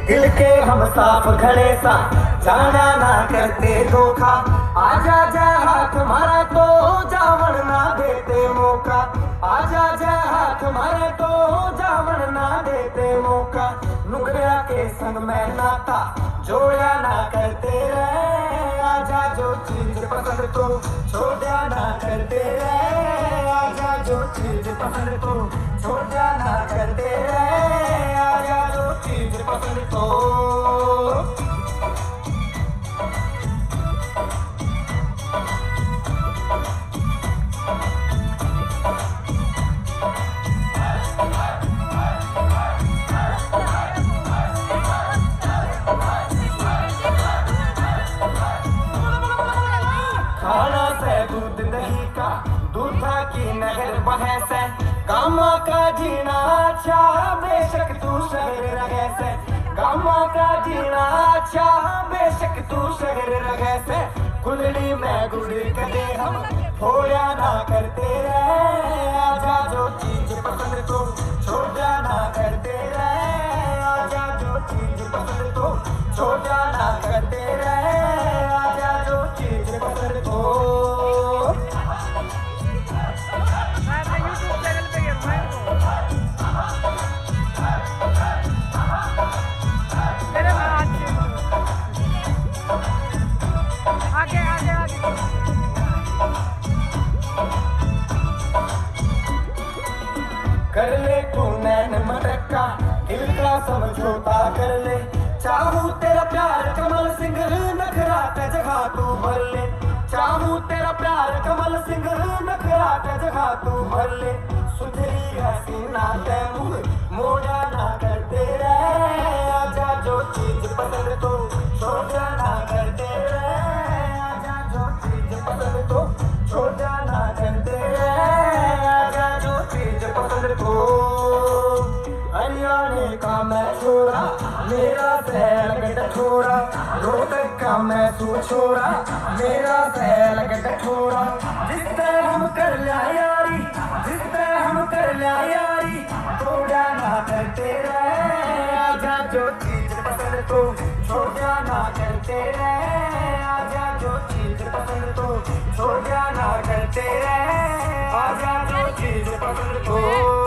दिल के हम साफ खड़े सा जाना ना करते धोखा। आजा जा हाथ मारा तो जावन ना देते मौका। आजा जा हाथ मारे तो जावन ना देते मौका। नुगरा के संग में नाता जोड़ा ना करते रहे। आजा जो चीज पसंद तो छोड़ा ना करते रहे। आजा जो चीज पसंद तो छोड़ा ना करते रहे। आजा जो चीज पसंद तो। खाना से दूध दही का दूधा की नहर बहे से। गामा का जीना अच्छा बेशक तू शहर रहे से। गामा का जीना अच्छा बेशक तू शहर रहे से। कुलड़ी में गुड़ कदे हम थोड़ा ना करते रहे। आजा जो चीज पसंद तो छोड़ा ना करते रहे। आजा जो चीज पसंद तो छोड़ा ना करते रहे। आजा जो चीज पसंद तो। आगे आगे आगे कर ले तू नैन मटका दिल का समझौता कर ले। चाहूं तेरा प्यार कमल सिंह नखरा ते जगह तू भर ले। चाहूं तेरा प्यार कमल सिंह नखरा ते जगह तू भर ले। सुधरी हसीना ते मुंह मोड़ा ना करते रहे। आजा जो चीज पसंद तो छोड़ा ना करते रहे। आजा जो चीज पसंद तो छोड़ा ना करते रहे। आजा जो चीज पसंद तो। हरियाणे का मैं छोरा मेरा सैल गट छोरा। रोहतक का मैं तू छोरा मेरा सैल गट छोरा। जिससे हम कर लिया यारी जिससे हम कर लिया यारी थोड़ा ना करते रहे। आजा जो चीज पसंद तो छोड़ा ना करते रहे। आजा जो चीज पसंद तो छोड़ा ना करते रहे। आजा जो चीज पसंद तो।